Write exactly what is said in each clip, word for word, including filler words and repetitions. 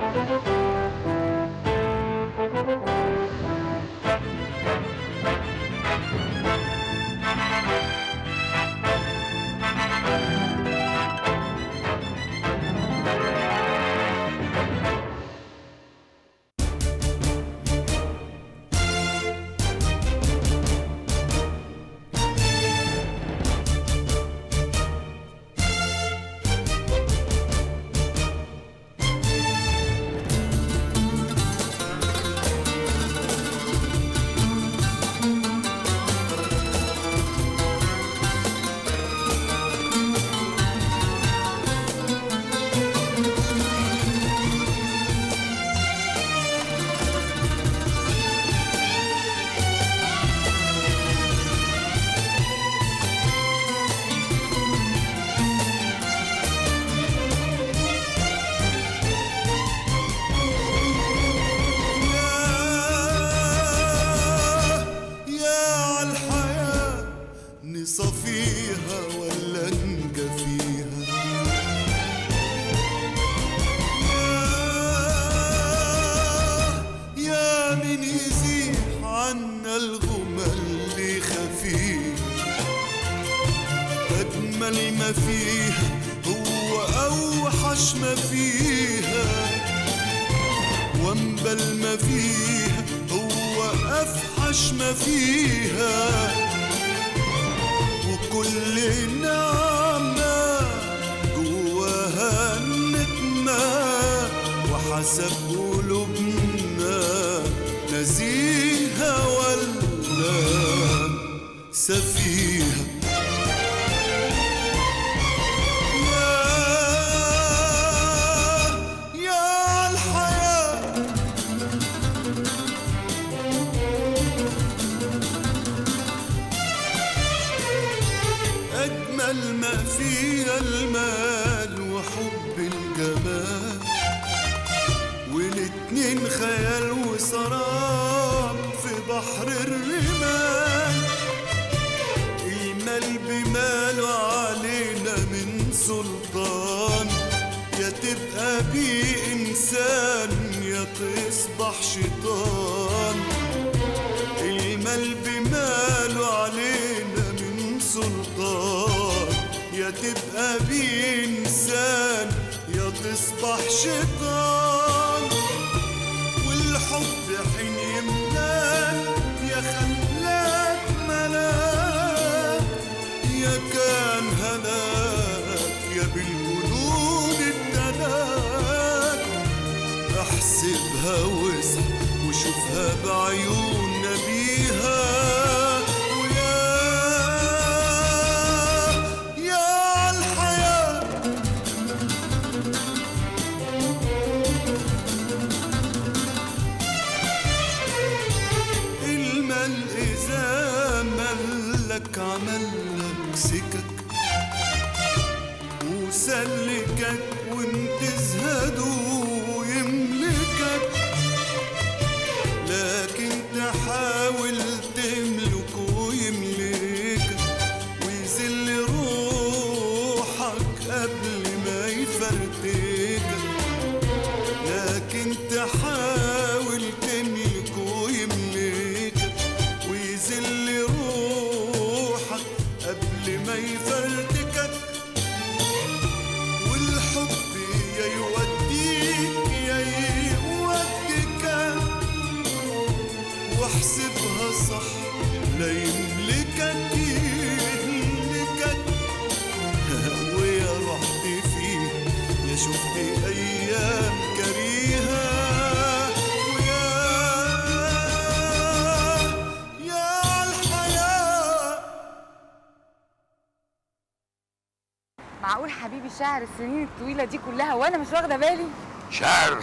معقول حبيبي شاعر السنين الطويله دي كلها وانا مش واخده بالي؟ شاعر؟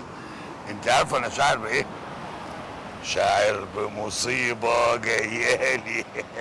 انت عارفه انا شاعر بايه؟ شاعر بمصيبه جايالي.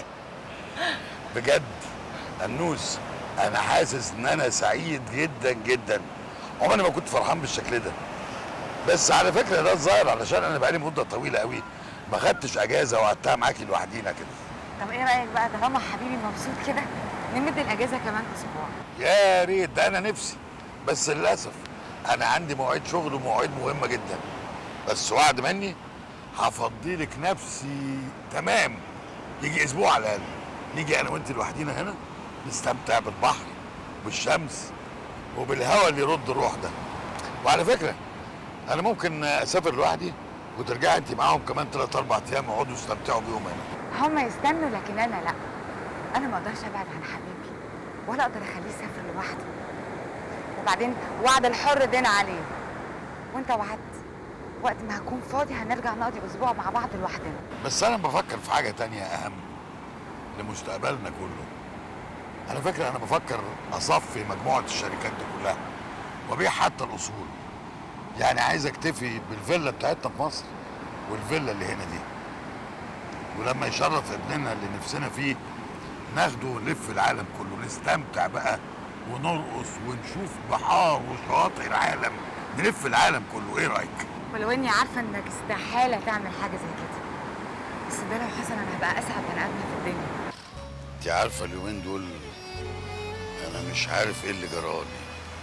بجد النوس، انا حاسس ان انا سعيد جدا جدا. عمري ما كنت فرحان بالشكل ده. بس على فكره ده الظاهر علشان انا بقالي مده طويله قوي ما خدتش اجازه وقعدتها معاكي لوحدينا كده. طب ايه رايك بقى طالما حبيبي مبسوط كده نمد الاجازه كمان اسبوع؟ يا ريت، ده انا نفسي، بس للاسف انا عندي مواعيد شغل ومواعيد مهمه جدا، بس وعد مني هفضي لك نفسي تمام. يجي اسبوع على الاقل نيجي انا وانت لوحدينا هنا، نستمتع بالبحر والشمس وبالهواء اللي يرد الروح ده. وعلى فكره انا ممكن اسافر لوحدي وترجعي انت معاهم كمان ثلاث اربع ايام يقعدوا يستمتعوا بيهم هنا. هم يستنوا لكن انا لا. انا ما اقدرش ابعد عن حبيبي ولا اقدر اخليه يسافر لوحده. وبعدين وعد الحر دين عليه، وانت وعدت وقت ما هكون فاضي هنرجع نقضي اسبوع مع بعض لوحدنا. بس انا بفكر في حاجه تانية اهم لمستقبلنا كله. على فكره انا بفكر اصفي مجموعه الشركات دي كلها وابيع حتى الاصول. يعني عايز اكتفي بالفيلا بتاعتنا في مصر والفيلا اللي هنا دي، ولما يشرف ابننا اللي نفسنا فيه ناخده ونلف العالم كله، نستمتع بقى ونرقص ونشوف بحار وشواطئ العالم، نلف العالم كله. ايه رايك؟ ولو اني عارفه انك استحاله تعمل حاجه زي كده، بس ده لو حصل انا هبقى اسعد بني ادم في الدنيا. انت عارفه اليومين دول انا مش عارف ايه اللي جرالي.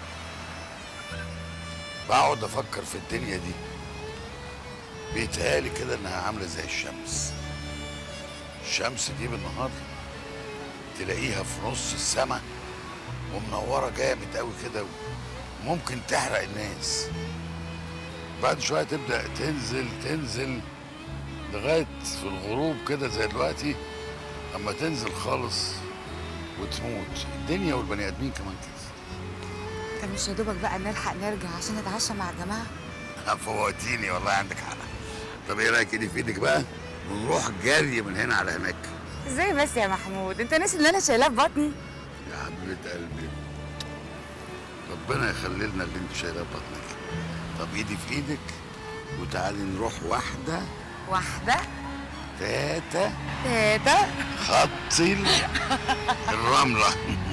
بقعد افكر في الدنيا دي، بيتهيألي كده انها عامله زي الشمس. الشمس دي بالنهار تلاقيها في نص السماء ومنوره جامد قوي كده وممكن تحرق الناس. بعد شويه تبدا تنزل تنزل لغايه في الغروب كده زي دلوقتي، اما تنزل خالص وتموت الدنيا والبني ادمين كمان كده. طب مش يا دوبك بقى نلحق نرجع عشان نتعشى مع الجماعه؟ فوقتيني والله، عندك حق. طب ايه رايك ايدي في ايدك بقى ونروح جري من هنا على هناك؟ ازاي بس يا محمود؟ انت ناسي اللي انا شايلاه في بطني؟ يا حبيبه قلبي ربنا يخلي لنا اللي انت شايلاه في بطنك. طب ايدي في ايدك وتعالي نروح واحده واحده تاتا تاتا خطي الرمله.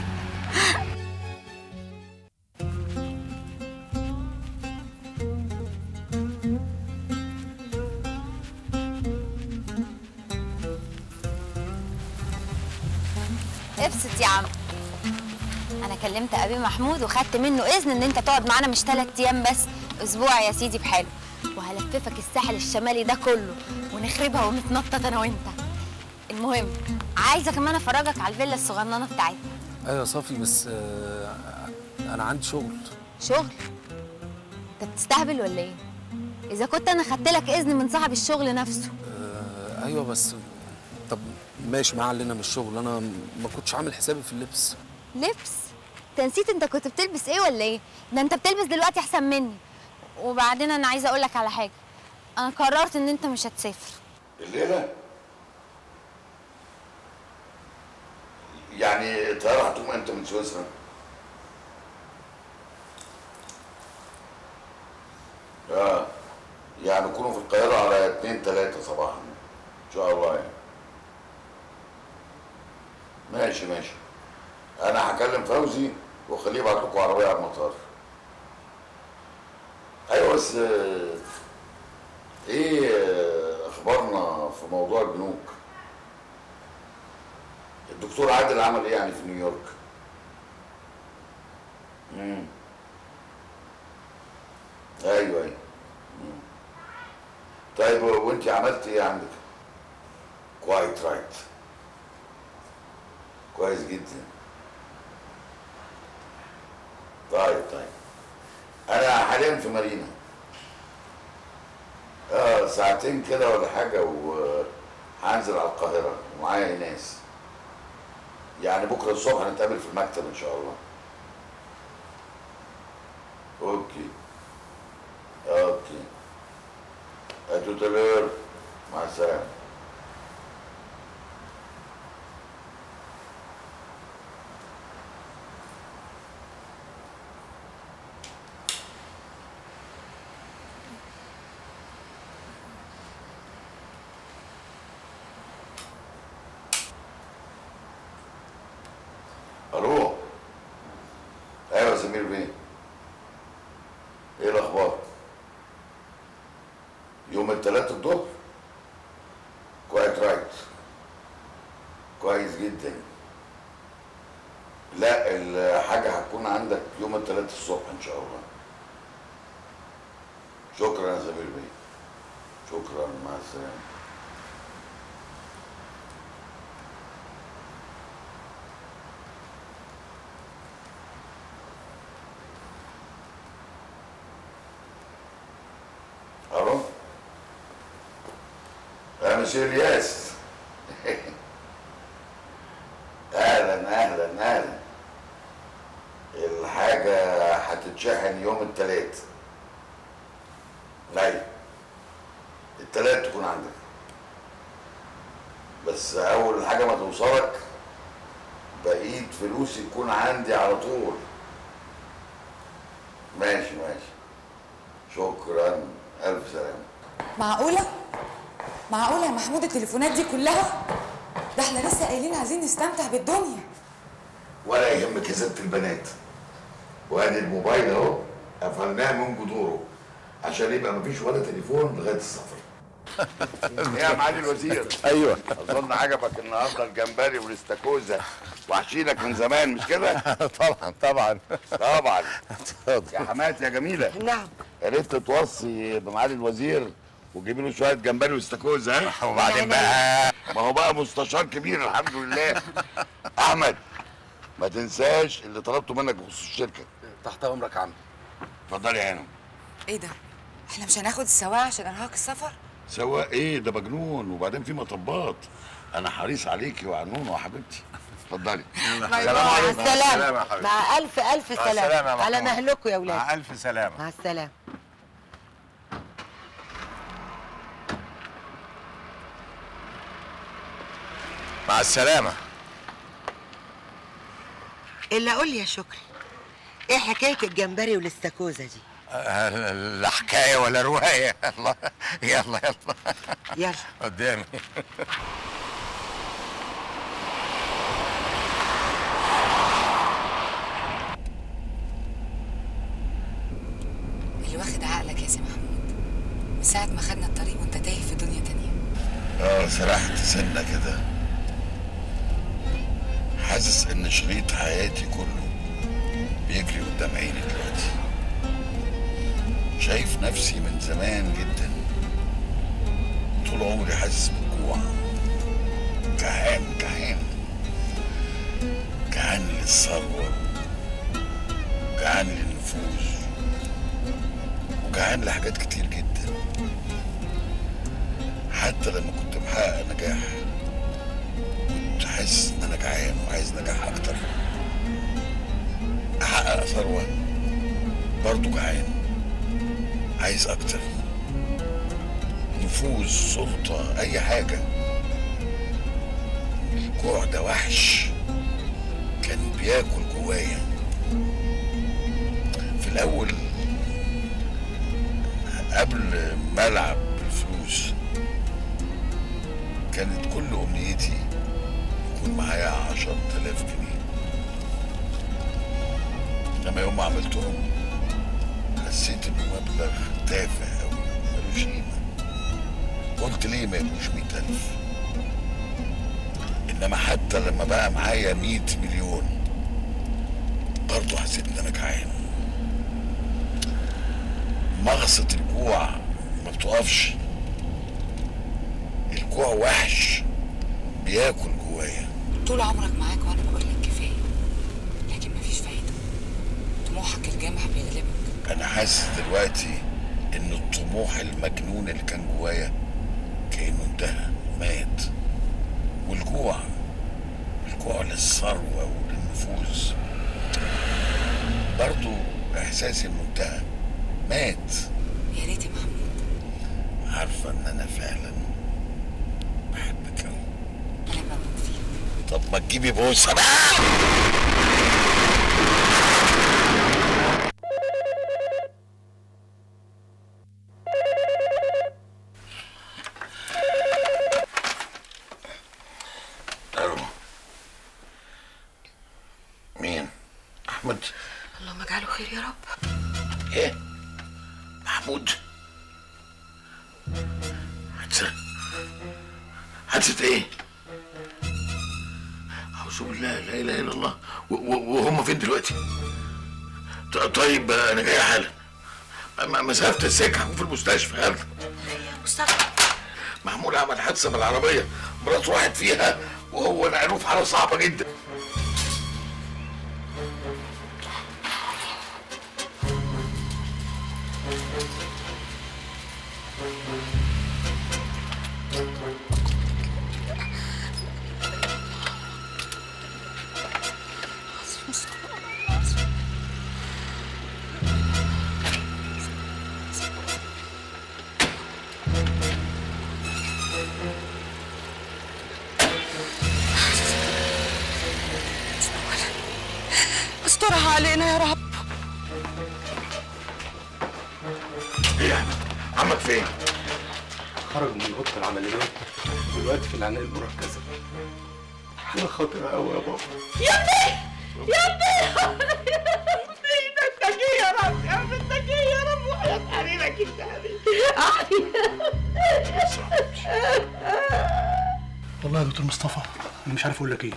ابسط يا عم. انا كلمت ابي محمود وخدت منه اذن ان انت تقعد معانا مش ثلاث ايام بس، اسبوع يا سيدي بحاله، وهلففك الساحل الشمالي ده كله ونخربها ونتنطط انا وانت. المهم عايزه كمان افرجك على الفيلا الصغننه بتاعتنا. ايوه يا صافي، بس آه انا عندي شغل. شغل؟ انت بتستهبل ولا ايه؟ اذا كنت انا خدت لك اذن من صاحب الشغل نفسه. آه ايوه بس طب ماشي، ما علينا من الشغل، انا ما كنتش عامل حسابي في اللبس. لبس؟ انت نسيت انت كنت بتلبس ايه ولا ايه؟ ده انت بتلبس دلوقتي احسن مني. وبعدين انا عايزه اقول لك على حاجه، انا قررت ان انت مش هتسافر الليله. يعني الطياره هتقوم امتى من سويسرا؟ اه يعني نكونوا في القاهره على اتنين تلاتة صباحا ان شاء الله يعني. ماشي ماشي، انا هكلم فوزي واخليه يبعت لكم عربيه على المطار. ايوه بس ايه اخبارنا في موضوع البنوك؟ الدكتور عادل عمل ايه يعني في نيويورك؟ امم ايوه ايوه. مم. طيب وانت عملت ايه عندك؟ كويت رايت. كويس جدا. طيب طيب انا حاليا في مارينا، اه ساعتين كده ولا حاجه وهنزل على القاهره ومعايا ناس. يعني بكره الصبح هنتقابل في المكتب ان شاء الله. اوكي اوكي اتوتالور، مع السلامه. الو. ايوه يا سمير بيه، ايه الاخبار؟ يوم الثلاث الظهر؟ كويت رايت. كويس جدا. لا الحاجه هتكون عندك يوم الثلاث الصبح ان شاء الله. شكرا يا سمير بيه، شكرا، مع السلامه. الو، يا مسيو الياس. اهلا اهلا اهلا. الحاجه هتتشحن يوم التلات. لا، التلات تكون عندك، بس اول حاجه ما توصلك بقيت فلوسي تكون عندي على طول. ماشي ماشي، شكرا، الف سلامه. معقوله معقوله يا محمود التليفونات دي كلها؟ ده احنا لسه قايلين عايزين نستمتع بالدنيا. ولا يهمك يا ست البنات، وادي الموبايل اهو قفلناه من جذوره عشان يبقى مفيش ولا تليفون لغايه السفر. ايه يا معالي الوزير؟ ايوه، اظن عجبك النهارده الجمبري والاستاكوزا، وحشينك من زمان مش كده؟ طبعا طبعا طبعا. يا حماتي يا جميله، نعم، يا ريت توصي بمعالي الوزير وتجيبي له شويه جمبري واستاكوزا. ها وبعدين بقى ما هو بقى مستشار كبير الحمد لله. احمد، ما تنساش اللي طلبته منك بخصوص الشركه. تحت امرك يا عم. اتفضلي يا هانم. ايه ده؟ احنا مش هناخد السواق عشان ارهاق السفر؟ سواق ايه ده مجنون، وبعدين في مطبات. انا حريص عليكي وعلى نونو وحبيبتي. اتفضلي. مع السلامة. مع ألف ألف سلامة. على مهلكم يا ولاد. مع ألف سلامة. مع السلامة. مع السلامة. إلا قول لي يا شكري، إيه حكاية الجمبري والاستاكوزا دي؟ آه، لا حكاية ولا رواية. الله، يلا يلا يلا قدامي. اللي واخد عقلك يا سي محمود من ساعة ما خدنا الطريق وانت تايه في دنيا تانية. اه سرحت سنة كده، حاسس ان شريط حياتي كله بيجري قدام عيني دلوقتي. شايف نفسي من زمان جدا، طول عمري حاسس بالجوع، جعان جعان جعان للثروة، جعان للنفوذ، وجعان لحاجات كتير جدا. حتى لما كنت محقق نجاح كنت حاسس ان انا جعان وعايز نجاح اكتر. احقق ثروة برضه جعان، عايز اكتر. نفوذ، سلطة، اي حاجة. الجوع ده وحش كان بياكل جوايا. في الاول قبل ما العب بالفلوس كانت كل امنيتي يكون معايا عشرة آلاف جنيه. لما يوم ما عملتهم حسيت انه مبلغ تافه أوي ملوش قيمة. قلت ليه ما يبقوش مئة ألف؟ إنما حتى لما بقى معايا مئة مليون برضه حسيت إن أنا جعان. مغصة الجوع ما بتقفش. الجوع وحش بياكل جوايا. طول عمرك معاك وانا بقول لك كفايه، لكن مفيش فايده. طموحك الجامح بيغلبك. انا حاسس دلوقتي ان الطموح المجنون اللي كان جوايا كانه انتهى، مات. والجوع الجوع للثروه وللنفوذ برضه احساسي انه انتهى، مات. يا ريت يا محمود. عارفه ان انا فعلا بحبك قوي. انا بموت فيك. طب ما تجيبي بوسه بقى. الو، مين؟ احمد؟ اللهم اجعله خير يا رب. ايه؟ محمود؟ حادثة؟ حادثة ايه؟ أعوذ بالله، لا إله إلا الله. وهم فين دلوقتي؟ طيب أنا جاي حالا. مسافه السكه في المستشفى. يلا مصطفى محمود عمل حادثه بالعربيه، مراته راحت فيها وهو نقلوه في حاله صعبه جدا. استرها علينا يا رب. ايه يا احمد؟ عمك فين؟ خرج من اوضه العمليات دلوقتي في العنايه المركزه. حاله خطيره قوي يا بابا. يا ابني يا ابني ده انت جاي يا رب، يا ابني انت جاي يا رب، وحياة حريرك انت والله يا دكتور مصطفى انا مش عارف اقول لك ايه.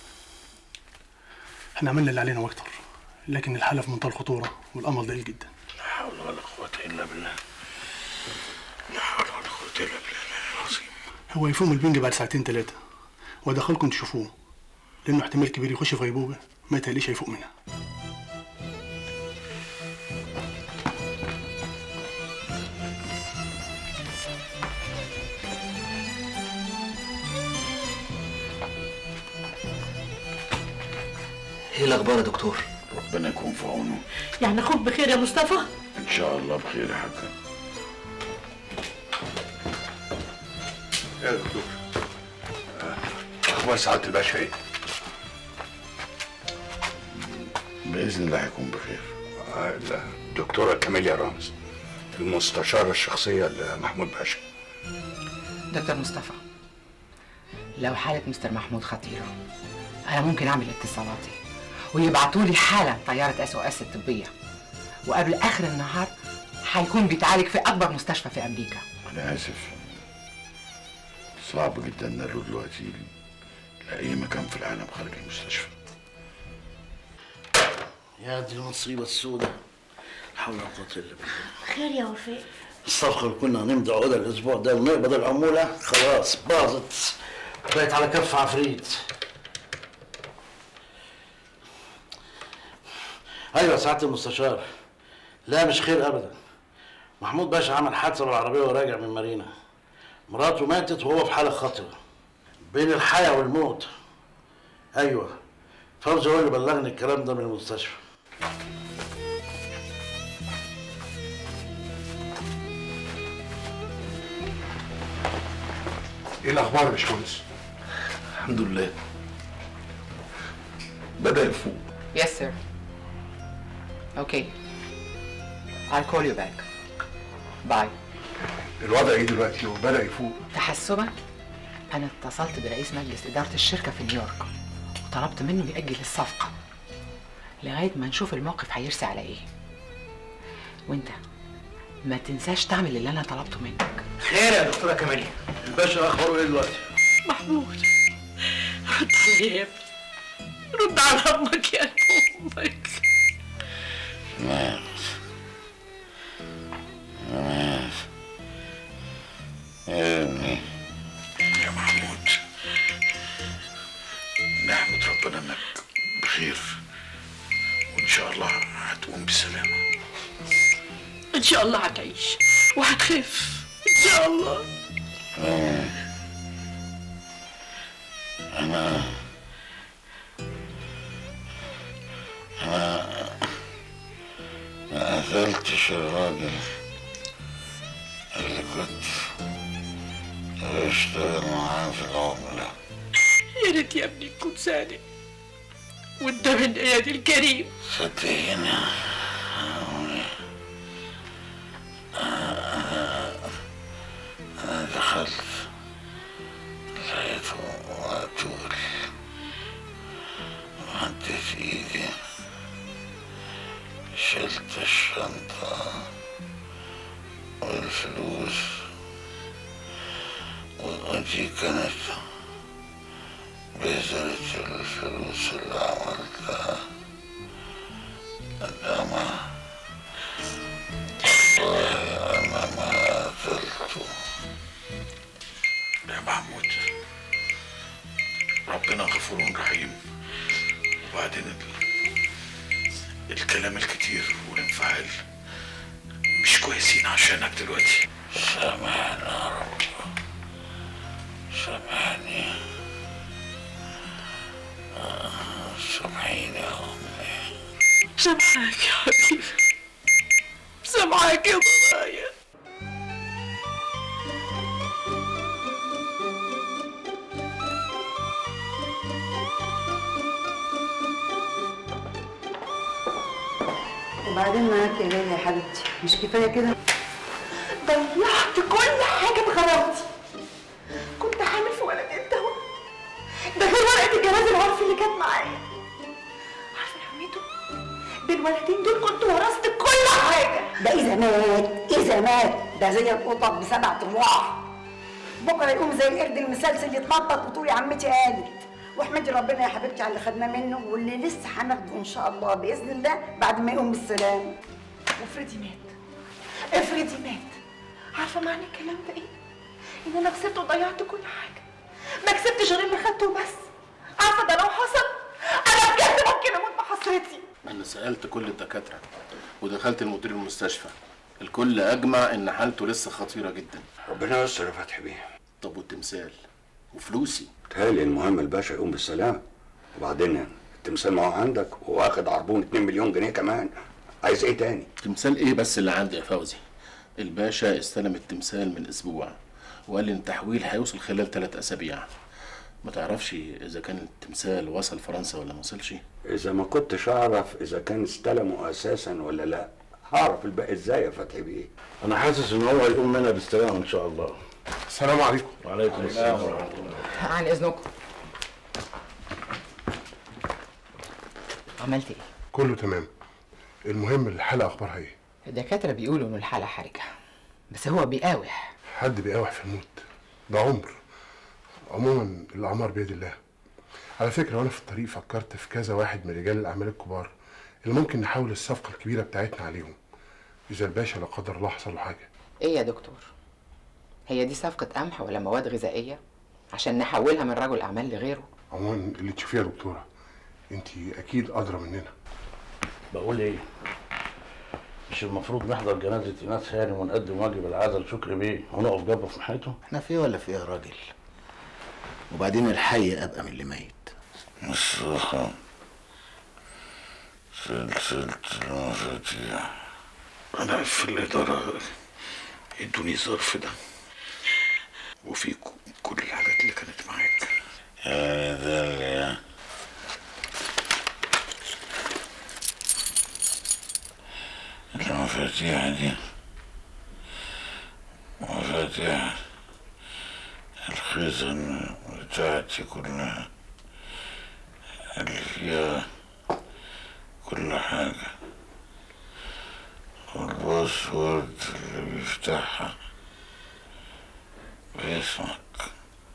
احنا عملنا اللي علينا واكتر، لكن الحاله في منتهى الخطوره والامل ضئيل جدا. لا حول ولا قوه الا بالله. لا حول ولا قوه الا بالله العظيم. هو يفهم البنج بعد ساعتين ثلاثه وادخلكم تشوفوه، لانه احتمال كبير يخش في غيبوبه ما يتهيأليش هيفوق منها. ايه الاخبار يا دكتور؟ ربنا يكون في عونه. يعني اخوك بخير يا مصطفى؟ ان شاء الله بخير يا حاجه. يا دكتور اخبار سعاده الباشا ايه؟ باذن الله هيكون بخير. آه الدكتوره كاميليا رامز المستشاره الشخصيه لمحمود باشا. دكتور مصطفى، لو حالة مستر محمود خطيرة أنا ممكن أعمل اتصالاتي ويبعتوا لي حالا طيارة اس او اس الطبية، وقبل آخر النهار هيكون بيتعالج في أكبر مستشفى في أمريكا. أنا آسف، صعب جدا نقله دلوقتي لأي مكان في العالم خارج المستشفى. يا دي المصيبة السوداء، لا حول ولا قوة إلا بالله. خير يا وفاء؟ الصفقة اللي كنا هنمضي عقودها الأسبوع ده ونقبض العمولة خلاص باظت، بقت على كف عفريت. أيوة سعادة المستشار، لا مش خير أبدا. محمود باشا عمل حادثة بالعربية وهو راجع من مارينا، مراته ماتت وهو في حالة خطرة بين الحياة والموت. أيوة فوزي هو اللي بلغني الكلام ده من المستشفى. ايه الاخبار يا باشمهندس؟ الحمد لله بدأ يفوق. Yes sir. Okay. I'll call you back. Bye. الوضع ايه دلوقتي وبدأ يفوق؟ تحسبا أنا اتصلت برئيس مجلس إدارة الشركة في نيويورك وطلبت منه يأجل الصفقة لغاية ما نشوف الموقف هيرسي على إيه. وأنت ما تنساش تعمل اللي أنا طلبته منك. خير يا دكتورة كمالية، الباشا أخباره إيه دلوقتي؟ محمود رد علي يا ابني، رد على أمك يا أمك. مات مات يا ابني يا محمود. نحمد ربنا انك بخير وان شاء الله هتقوم بسلامة. إن شاء الله هتعيش وهتخف إن شاء الله. آمين. أنا أنا ما قتلتش الراجل اللي كنت بشتغل معاه في العملة. يا ريت يا ابني تكون صادق وانت من ايادي الكريم. صدقيني أنا دخلت لقيته مقتول ومديت إيدي شلت الشنطة والفلوس ودي كانت بذرة الفلوس اللي عملتها قدامها أنا ما زلت يا محمود، ربنا غفور رحيم. وبعدين ال... الكلام الكتير والانفعال مش كويسين عشانك دلوقتي. سامحني يا رب، سامحني، سامحيني يا أمي. سامحاك يا حبيبي، سامحاك يا ضنايا. وبعدين معاك يا ليلى يا حبيبتي، مش كفايه كده؟ ضيعت كل حاجه بغباوتي. كنت حامل في ولدين توا، ده غير ورقه الجواز العرفي اللي كانت معايا. عارفه يا حميدو، بالولدين دول كنت ورثت كل حاجه. ده اذا مات، اذا مات ده زي القطط بسبع ارواح. بكره يقوم زي القرد المسلسل يتنطط وتقول يا عمتي قالت. واحمدي ربنا يا حبيبتي على اللي خدناه منه واللي لسه هناخده ان شاء الله باذن الله بعد ما يقوم بالسلامه. وافرضي مات، افرضي مات، عارفه معنى الكلام ده ايه؟ ان انا خسرت وضيعت كل حاجه، ما كسبتش غير اللي خدته بس. عارفه ده لو حصل انا بجد ممكن اموت بحسرتي. انا سالت كل الدكاتره ودخلت المدير المستشفى، الكل اجمع ان حالته لسه خطيره جدا. ربنا يستر يا فتحي بيه. طب والتمثال وفلوسي؟ تهيألي المهم الباشا يقوم بالسلامه، وبعدين التمثال ما هو عندك واخد عربون اتنين مليون جنيه كمان، عايز ايه تاني؟ تمثال ايه بس اللي عندي يا فوزي؟ الباشا استلم التمثال من اسبوع وقال لي ان التحويل هيوصل خلال ثلاث اسابيع. ما تعرفش اذا كان التمثال وصل فرنسا ولا ما وصلش؟ اذا ما كنتش اعرف اذا كان استلمه اساسا ولا لا، هعرف الباقي ازاي يا فتحي بيه؟ انا حاسس ان هو هيقوم منها بالسلامه ان شاء الله. السلام عليكم. وعليكم السلام ورحمه الله. عن اذنكم. عملت ايه؟ كله تمام. المهم الحالة اخبارها ايه؟ الدكاتره بيقولوا ان الحاله حرجه، بس هو بيقاوح. حد بيقاوح في الموت؟ ده عمر. عموما الاعمار بيد الله. على فكره وانا في الطريق فكرت في كذا واحد من رجال الاعمال الكبار اللي ممكن نحول الصفقه الكبيره بتاعتنا عليهم اذا الباشا لا قدر الله حصل له حاجه. ايه يا دكتور؟ هي دي صفقه قمح ولا مواد غذائيه عشان نحولها من رجل اعمال لغيره؟ عموما اللي تشوفيه يا دكتوره، انت اكيد ادرى مننا. بقول ايه؟ مش المفروض نحضر جنازه ايناس هاني ونقدم واجب العزاء لشكري بيه ونقف جنبه في محيطه؟ احنا في ولا في يا راجل؟ وبعدين الحي ابقى من اللي ميت. الصراحة سلسلة المفاتيح، أنا في الإدارة ادوني ظرف ده وفي كل الحاجات اللي كانت معاك. يعني ده اللي المفاتيح دي مفاتيح الخزن بتاعتي كلها اللي فيها كل حاجة، والباسورد اللي بيفتحها باسمك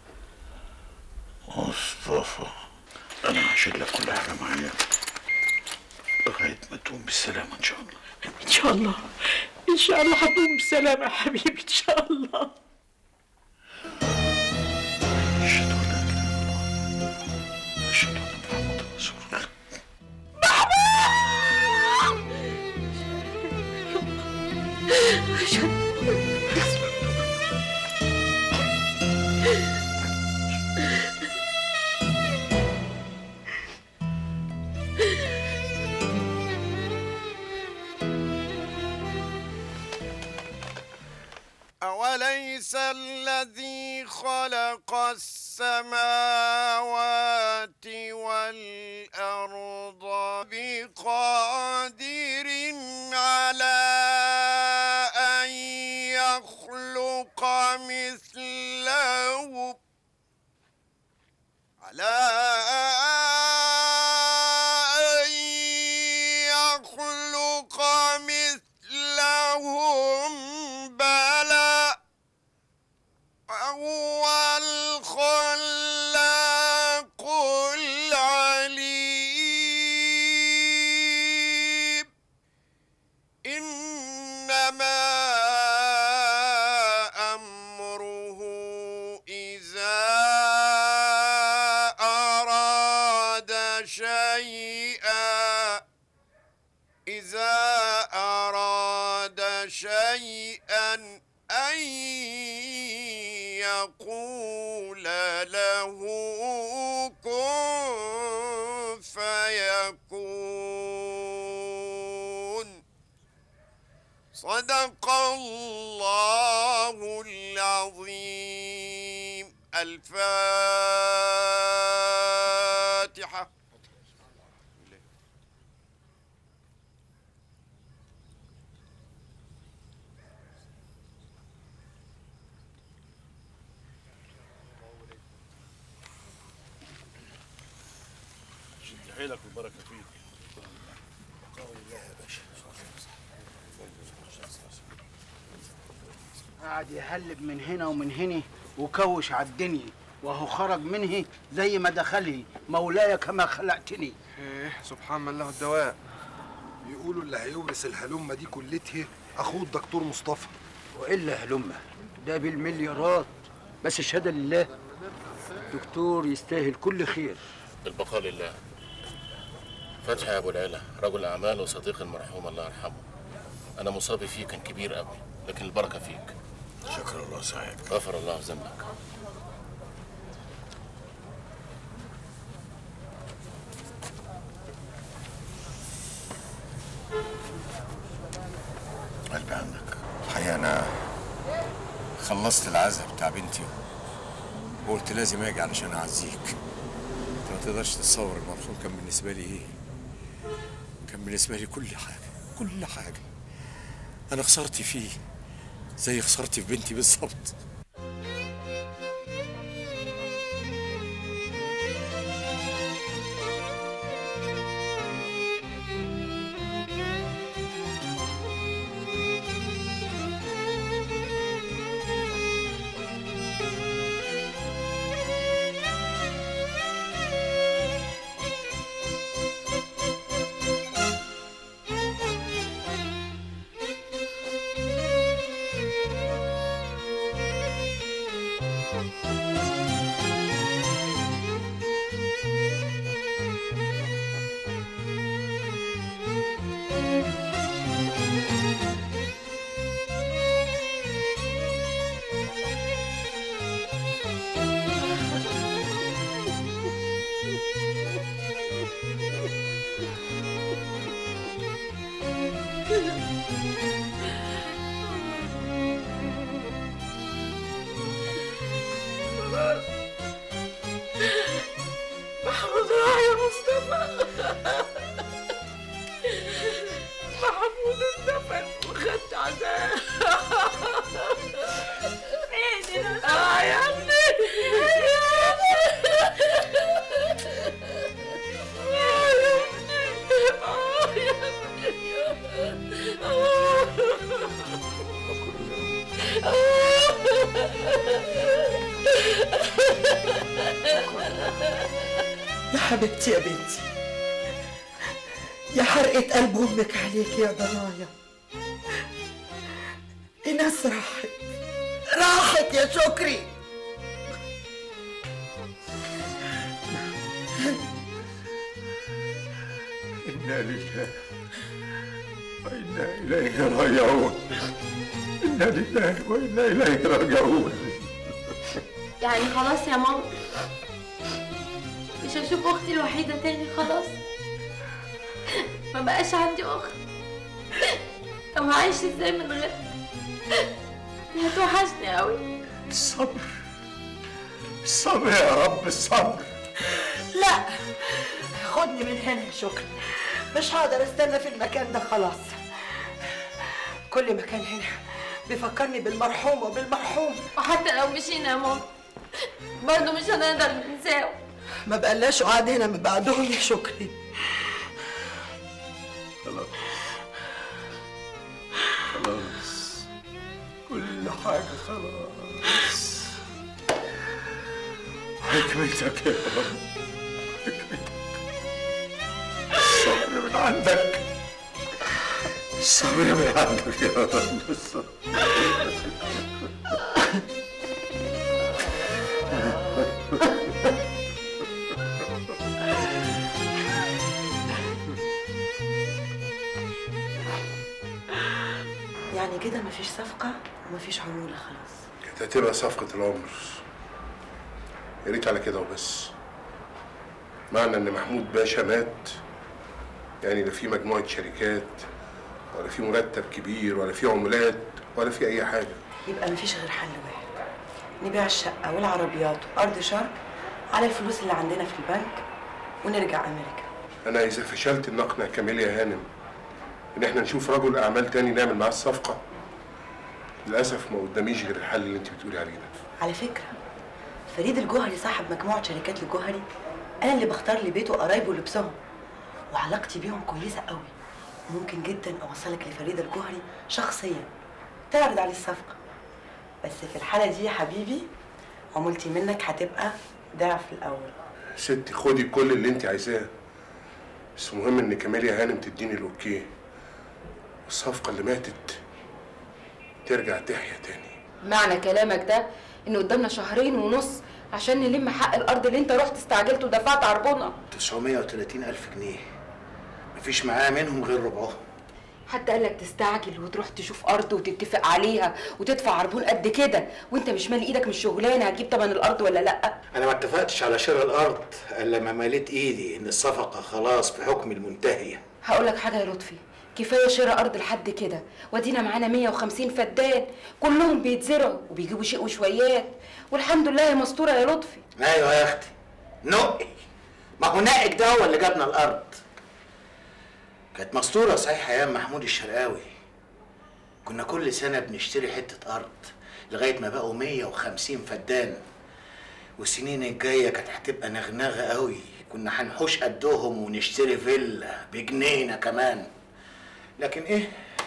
مصطفى. أنا هشيل لك كل حاجة معايا لغاية ما تقوم بالسلامة إن شاء الله. ان شاء الله، ان شاء الله هتقوم بسلامه يا حبيبي ان شاء الله. أشهد أن لا إله إلا الله، أشهد أن محمدا رسول الله. أوليس الذي خلق السماوات والأرض بقادر على أن يخلق مثله على أن يخلق مثلهم بلى وهو الخلاق العليم. إنما شيئا إذا أراد شيئا أن يقول له كن فيكون. صدق الله العظيم. الفاتحة. شد حيلك والبركة فيك. قاعد يهلب من هنا ومن هنا وكوش على الدنيا، وهو خرج منه زي ما دخله. مولاي كما خلقتني. ايه سبحان الله الدواء. بيقولوا اللي هيورث الهلمه دي كلتها اخوه الدكتور مصطفى. والا هلمه ده بالمليارات، بس الشهاده لله الدكتور يستاهل كل خير. البقاء لله. فتحي يا ابو العلا رجل اعمال وصديق المرحوم الله يرحمه. انا مصابي فيه كان كبير قوي، لكن البركه فيك. شكر الله سعيد. غفر الله ذنبك. قلبي عندك. الحقيقة أنا خلصت العزاء بتاع بنتي وقلت لازم أجي علشان أعزيك. أنت ما تقدرش تتصور المرحوم كان بالنسبة لي إيه. كان بالنسبة لي كل حاجة كل حاجة. أنا خسرتي فيه زي خسرتي في بنتي بالظبط. محمود راح يا مصطفى. محمود اندفن وخدت عذاب. فين اه يا ابني يا ابني اه يا ابني يا حبيبتي يا بنتي، يا حرقة قلب أمك عليك يا ضنايا. إناس راحت راحت يا شكري. إنا لله وإنا إليه راجعون. إنا لله وإنا إليه راجعون. يعني خلاص يا ماما مش هشوف اختي الوحيده تاني؟ خلاص ما بقاش عندي اخت. طب هعيش ازاي من غيرها؟ دي هتوحشني قوي. الصبر الصبر يا رب الصبر. لا خدني من هنا يا شكري، مش هقدر استنى في المكان ده خلاص. كل مكان هنا بيفكرني بالمرحوم وبالمرحوم. وحتى لو مشينا يا ماما برضه مش هنقدر ننساه. ما بقلاش قعد هنا من بعدهم يا شكري. خلاص خلاص كل حاجة خلاص. حكمتك يا رب حكمتك. الصبر من عندك الصبر من عندك يا رب الصبر. مفيش صفقه ومفيش عموله خلاص. كانت هتبقى صفقه العمر. يا ريت على كده وبس. معنى ان محمود باشا مات يعني لا في مجموعه شركات ولا في مرتب كبير ولا في عمولات ولا في اي حاجه. يبقى مفيش غير حل واحد، نبيع الشقه والعربيات وارض شرق على الفلوس اللي عندنا في البنك ونرجع امريكا. انا اذا فشلت ان اقنع كاميليا هانم ان احنا نشوف رجل اعمال تاني نعمل معاه الصفقه، للاسف ما قداميش غير الحل اللي انت بتقولي عليه ده. على فكره فريد الجوهري صاحب مجموعه شركات الجوهري، انا اللي بختار لبيته وقرايبه ولبسهم، وعلاقتي بيهم كويسه قوي، وممكن جدا اوصلك لفريد الجوهري شخصيا تعرض عليه الصفقه. بس في الحاله دي يا حبيبي عمولتي منك هتبقى ضعف الاول. ستي خدي كل اللي انت عايزاه، بس مهم ان كاميليا هانم تديني الاوكي والصفقه اللي ماتت ترجع تحيا تاني. معنى كلامك ده ان قدامنا شهرين ونص عشان نلم حق الارض اللي انت رحت استعجلت ودفعت عربونها. تسعمية وتلاتين الف جنيه مفيش معاه منهم غير ربعهم. حد قالك تستعجل وتروح تشوف ارض وتتفق عليها وتدفع عربون قد كده وانت مش مالي ايدك من الشغلانه هتجيب تمن الارض ولا لا؟ انا ما اتفقتش على شراء الارض الا لما ماليت ايدي ان الصفقه خلاص في حكم المنتهيه. هقول لك حاجه يا لطفي، كفايه شراء ارض لحد كده، ودينا معانا مية وخمسين فدان كلهم بيتزرعوا وبيجيبوا شيء وشويات، والحمد لله يا مستوره يا لطفي. ايوه يا اختي نقي، ما هو نائك ده هو اللي جابنا الارض. كانت مستوره صحيح ايام محمود الشرقاوي، كنا كل سنه بنشتري حته ارض لغايه ما بقوا مية وخمسين فدان، والسنين الجايه كانت هتبقى نغنغه قوي، كنا هنحوش قدهم ونشتري فيلا بجنينه كمان. لكن ايه،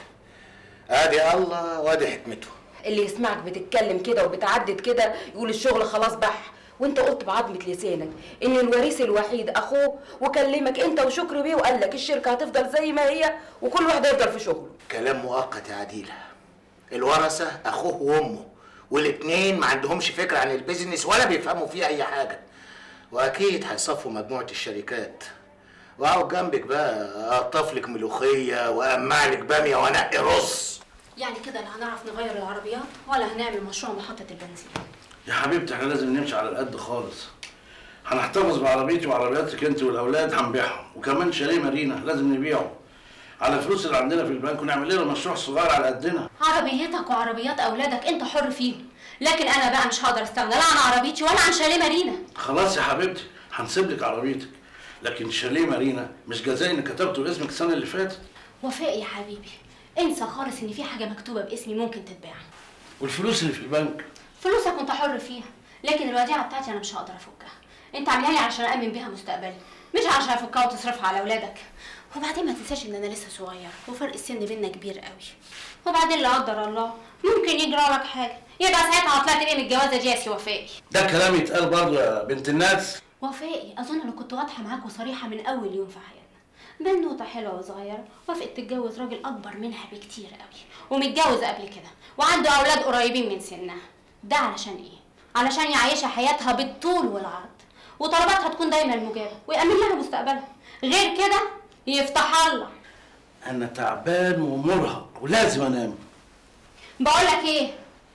ادي الله وادي حكمته. اللي يسمعك بتتكلم كده وبتعدد كده يقول الشغل خلاص بح، وانت قلت بعظمه لسانك ان الوريث الوحيد اخوه، وكلمك انت وشكري بيه وقال لك الشركه هتفضل زي ما هي وكل واحد هيفضل في شغله. كلام مؤقت يا عديله. الورثه اخوه وامه، والاتنين ما عندهمش فكره عن البيزنس ولا بيفهموا فيه اي حاجه، واكيد هيصفوا مجموعه الشركات. واقعد جنبك بقى اقطف لك ملوخيه وامع لك باميه وانقي رز. يعني كده لا هنعرف نغير العربيات ولا هنعمل مشروع محطه البنزين. يا حبيبتي احنا لازم نمشي على القد خالص. هنحتفظ بعربيتي وعربياتك انت والاولاد هنبيعهم، وكمان شاليه مارينا لازم نبيعه على الفلوس اللي عندنا في البنك ونعمل لنا مشروع صغير على قدنا. عربيتك وعربيات اولادك انت حر فيهم، لكن انا بقى مش هقدر استغنى لا عن عربيتي ولا عن شاليه مارينا. خلاص يا حبيبتي هنسيب لك عربيتك، لكن شاليه مارينا مش جزاء ان كتبته اسمك السنه اللي فاتت. وفاء يا حبيبي انسى خالص ان في حاجه مكتوبه باسمي ممكن تتباع. والفلوس اللي في البنك فلوسك انت حر فيها، لكن الوديعه بتاعتي انا مش هقدر افكها. انت عاملها لي علشان امن بيها مستقبلي، مش علشان افكها وتصرفها على اولادك. وبعدين ما تنساش ان انا لسه صغيره وفرق السن بينا كبير قوي. وبعدين لا قدر الله ممكن يجرى لك حاجه، يبقى ساعتها هطلعت ايه من الجوازه دي يا سي وفائي؟ ده كلام يتقال برضه يا بنت الناس. وفائي اظن انا كنت واضحه معاك وصريحه من اول يوم في حياتنا. بنوته حلوه وصغيره وافقت تتجوز راجل اكبر منها بكتير قوي ومتجوزه قبل كده وعنده اولاد قريبين من سنها. ده علشان ايه؟ علشان يعيشها حياتها بالطول والعرض وطلباتها تكون دايما مجابه ويأمن لها مستقبلها، غير كده يفتح الله. انا تعبان ومرهق ولازم انام. بقول لك ايه؟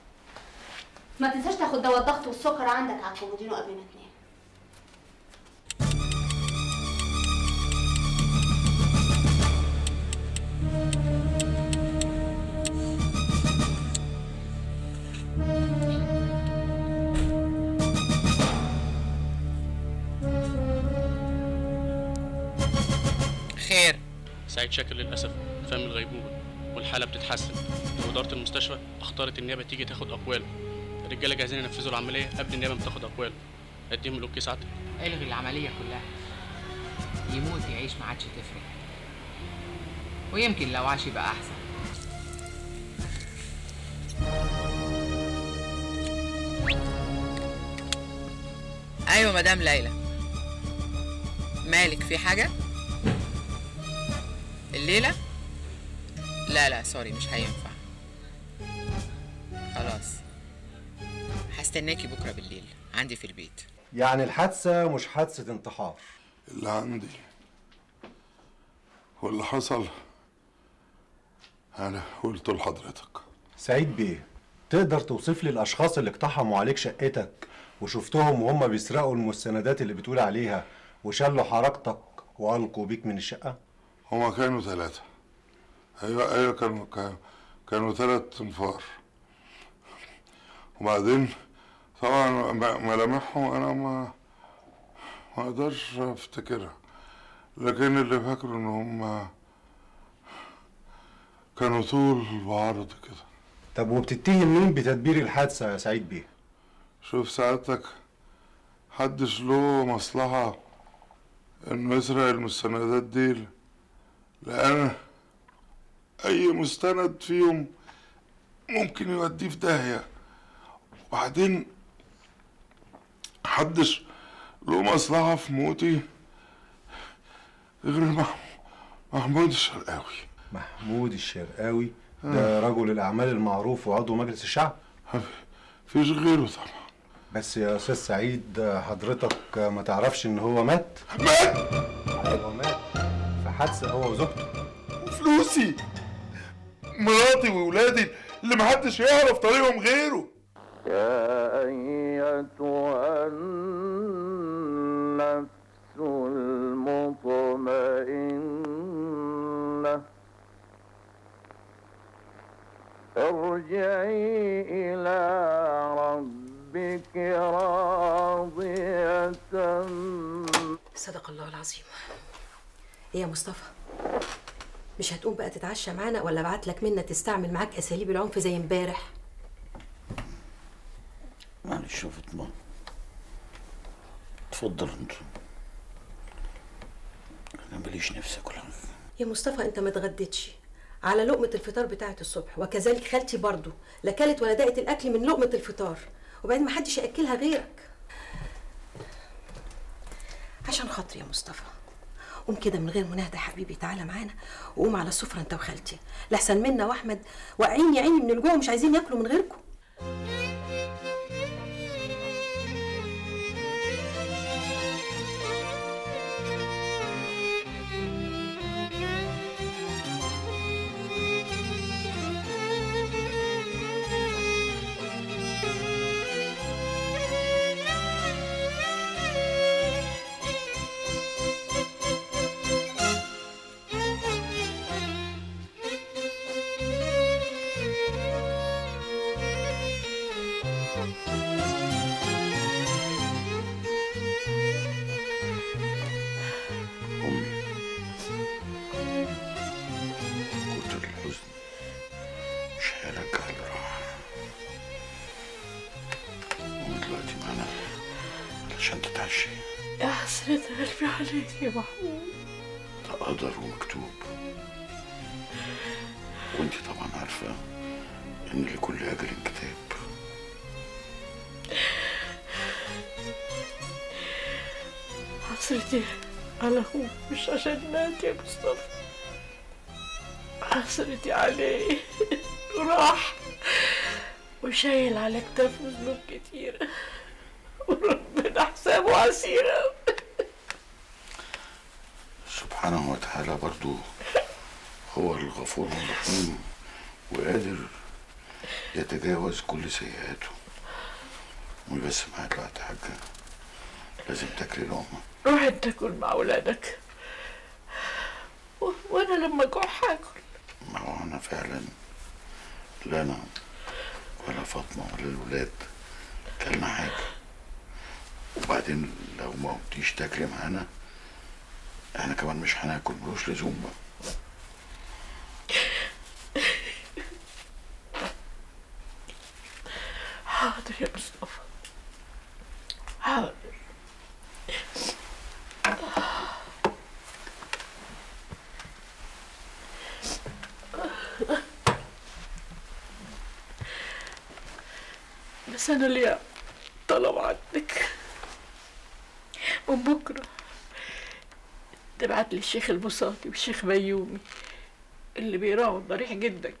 ما تنساش تاخد دواء الضغط والسكر عندك على الكومودينو قبل ما تنام. خير. سعيد شاكر للاسف فهم الغيبوبه والحاله بتتحسن، واداره المستشفى اختارت النيابه تيجي تاخد اقواله. الرجاله جاهزين ينفذوا العمليه قبل النيابه ما تاخد اقواله. اديهم الاوكي ساعتك. الغي العمليه كلها، يموت يعيش ما عادش تفرق، ويمكن لو عاش يبقى احسن. ايوه مدام ليلى، مالك في حاجه الليله؟ لا لا سوري مش هينفع، خلاص هستناكي بكره بالليل عندي في البيت. يعني الحادثه مش حادثه انتحار؟ اللي عندي واللي حصل انا قلته لحضرتك. سعيد بيه، تقدر توصف لي الاشخاص اللي اقتحموا عليك شقتك وشفتهم وهم بيسرقوا المستندات اللي بتقول عليها وشلوا حركتك والقوا بيك من الشقه؟ هما كانوا ثلاثة. ايوه ايوه كانوا كانوا ثلاث انفار. وبعدين طبعا ملامحهم انا ما ما اقدرش افتكرها، لكن اللي فاكره ان هم كانوا طول بعرض كده. طب وبتتهم مين بتدبير الحادثه يا سعيد بيه؟ شوف سعادتك، محدش له مصلحة انه يسرق المستندات دي، لان اي مستند فيهم ممكن يوديه في داهية. وبعدين محدش له مصلحة في موتي غير محمود الشرقاوي. محمود الشرقاوي ده رجل الاعمال المعروف وعضو مجلس الشعب؟ مفيش غيره طبعا. بس يا استاذ سعيد، حضرتك ما تعرفش ان هو مات؟ مات؟ ايوه مات في حادثه هو وزوجته. وفلوسي، مراتي وولادي اللي محدش يعرف طريقهم غيره. يا أيتها النفس المطمئنة ارجعي إلى ربك راضية. صدق الله العظيم. ايه يا مصطفى، مش هتقوم بقى تتعشى معانا ولا ابعت لك منى تستعمل معاك اساليب العنف زي امبارح؟ معلش يا فاطمه، اتفضل انت، انا ماليش نفسي اكل حاجه. يا مصطفى انت ما اتغديتش على لقمه الفطار بتاعه الصبح، وكذلك خالتي برضو لا كلت ولا دقت الاكل من لقمه الفطار، وبعدين ما حدش ياكلها غيرك. عشان خاطري يا مصطفى قوم كده من غير مناهده يا حبيبي، تعالى معانا وقوم على السفره انت وخالتي، لحسن منا واحمد واقعين يا عيني من الجوع ومش عايزين ياكلوا من غيركم. يا حسرة قلبي عليك يا محمود. ده قدر ومكتوب، وانت طبعا عارفة ان لكل اجل كتاب. حسرتي على اخوك مش عشان مات يا مصطفى، حسرتي عليه راح وشايل على كتافه ذنوب كتيرة وربنا حسابه عسيرة. سبحانه وتعالى برضو هو الغفور الرحيم وقادر يتجاوز كل سيئاته. بس معايا دلوقتي حاجة، لازم تاكلي لقمة. روح انت كل مع ولادك و... وانا لما اجوع هاكل. ما هو انا فعلا لا انا ولا فاطمة ولا الولاد كلنا حاجة. وبعدين لو ما قمتيش تاكلي معانا احنا كمان مش هناكل، ملوش لزوم بقى. حاضر يا مصطفى، حاضر. بس انا ليا طلب عندك، من بكره تبعت لي الشيخ البساطي والشيخ بيومي اللي بيراعوا ضريح جدك،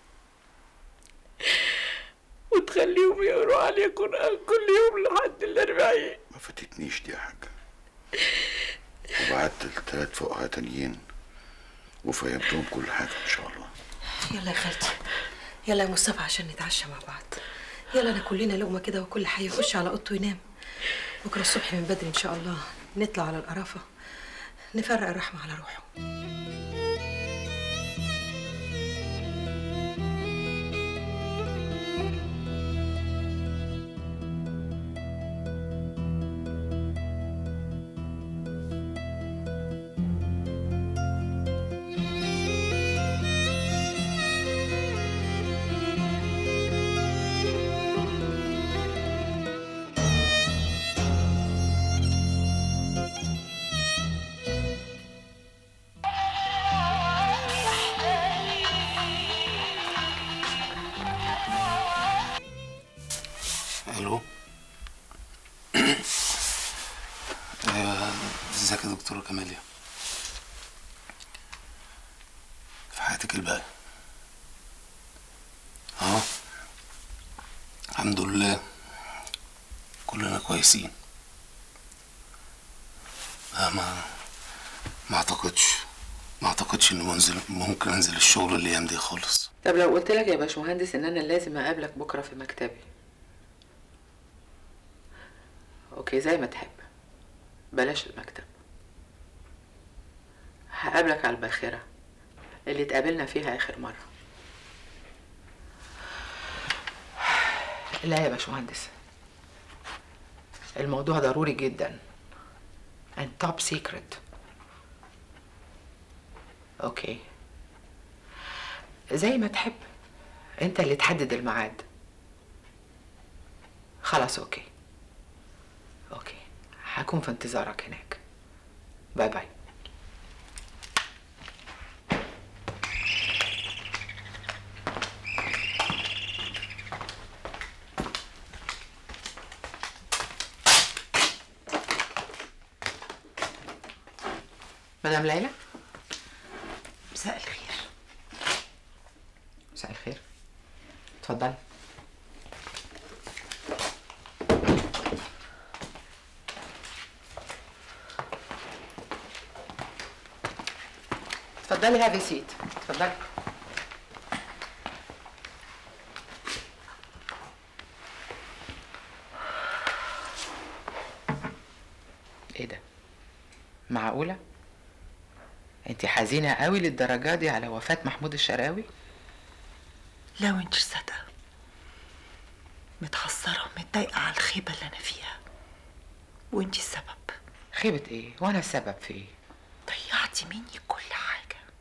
وتخليهم يقروا عليه قرآن كل يوم لحد الأربعين. ما فاتتنيش دي يا حاجة، وبعت التلات فقهاء تانيين وفهمتهم كل حاجة إن شاء الله. يلا يا خالتي يلا يا مصطفى عشان نتعشى مع بعض. يلا انا كلنا لقمه كده وكل حي يخش على اوضته ينام. بكره الصبح من بدري ان شاء الله نطلع على القرافه نفرق الرحمه على روحه. الو. ازيك يا دكتوره كماليا؟ في حياتك الباقي؟ اه الحمد لله كلنا كويسين. آه ما ما اعتقدش ما اعتقدش اني منزل ممكن انزل الشغل الايام دي خالص. طب لو قلت لك يا باشمهندس ان انا لازم اقابلك بكره في مكتبي؟ اوكي زي ما تحب، بلاش المكتب. هقابلك على الباخرة اللي اتقابلنا فيها اخر مرة. لا يا باشمهندس، الموضوع ضروري جدا and top secret. اوكي زي ما تحب، انت اللي تحدد الميعاد. خلاص اوكي اوكي هكون في انتظارك هناك. باي باي. مدام ليلى. مساء الخير. مساء الخير، اتفضلي. اتفضلي هافي سيت، اتفضلي. ايه ده؟ معقولة؟ انت حزينة قوي للدرجة دي على وفاة محمود الشرقاوي؟ لو انت صادقة متحسرة ومتضايقة على الخيبة اللي انا فيها، وانت السبب. خيبة ايه؟ وانا السبب في ايه؟ ضيعتي مني كل حاجة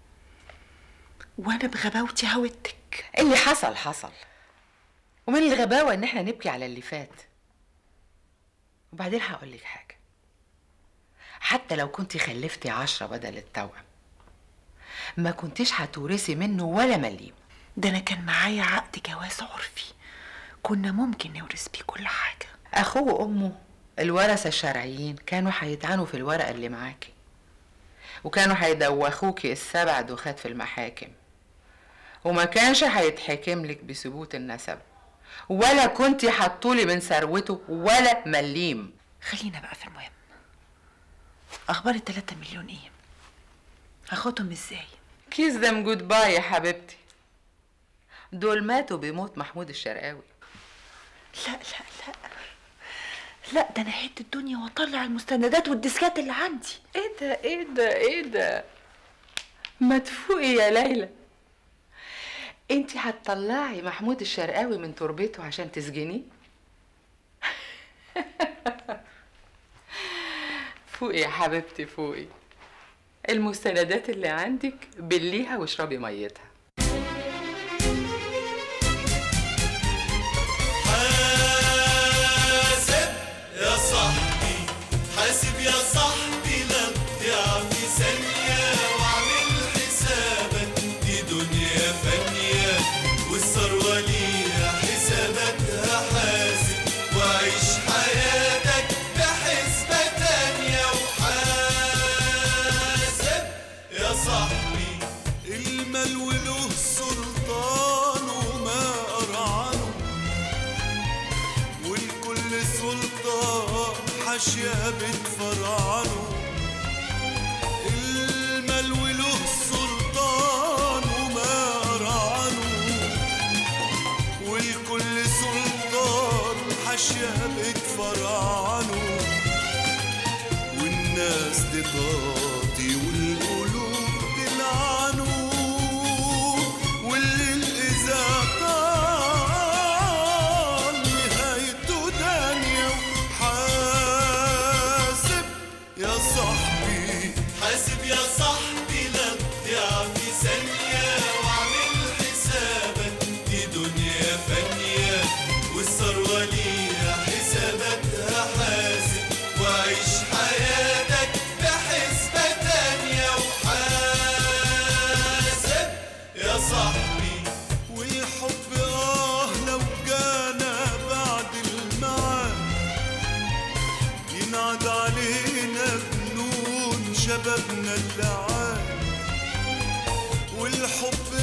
وانا بغباوتي هودتك. اللي حصل حصل، ومن الغباوة ان احنا نبكي على اللي فات. وبعدين هقولك حاجة، حتى لو كنتي خلفتي عشرة بدل التوأم ما كنتيش هتورثي منه ولا مليم. ده انا كان معايا عقد جواز عرفي كنا ممكن نورث بيه كل حاجة. اخوه وامه الورثة الشرعيين كانوا هيتعانوا في الورقة اللي معاكي، وكانوا هيدوخوكي السبع دوخات في المحاكم، وما كانش هيتحكم لك بثبوت النسب، ولا كنتي حطولي من ثروته ولا مليم. خلينا بقى في المهم، اخبار التلاتة مليون ايه؟ هاخدهم ازاي؟ كيس ذم جود باي يا حبيبتي، دول ماتوا بموت محمود الشرقاوي. لا لا لا لا، ده انا هد الدنيا واطلع المستندات والديسكات اللي عندي. ايه ده ايه ده ايه ده؟ ما تفوقي يا ليلى، انتي هتطلعي محمود الشرقاوي من تربته عشان تسجنيه؟ فوقي يا حبيبتي فوقي، المستندات اللي عندك بليها واشربي ميتها. حاسب يا صاحبي، حاسب يا صاحبي، لا تضيع في ثانية، واعمل حسابك دي دنيا فانية، والثروة ليها حساباتها. حاسب وعيش حياتك بحسبة تانية، وحاسب يا صاحبي. المال وله سلطان وما أرعنه، والكل سلطان حاشية بتفرعنه. المال وله سلطان وما أرعنه، حاشية بتفرعنوا، والناس تطاطي والقلوب تلعنوا، والليل إذا طال نهايته دانية. وحاسب يا صاحبي، حاسب يا صاحبي لا تضيع في ثانية، واعمل حسابك دي دنيا فانية، والثروة ليها حساباتها. حاسب وعيش حياتك بحسبة تانية، وحاسب يا صاحبي. والحب اه لو جانا بعد الميعاد، ينعد علينا بنون شبابنا اللعان. والحب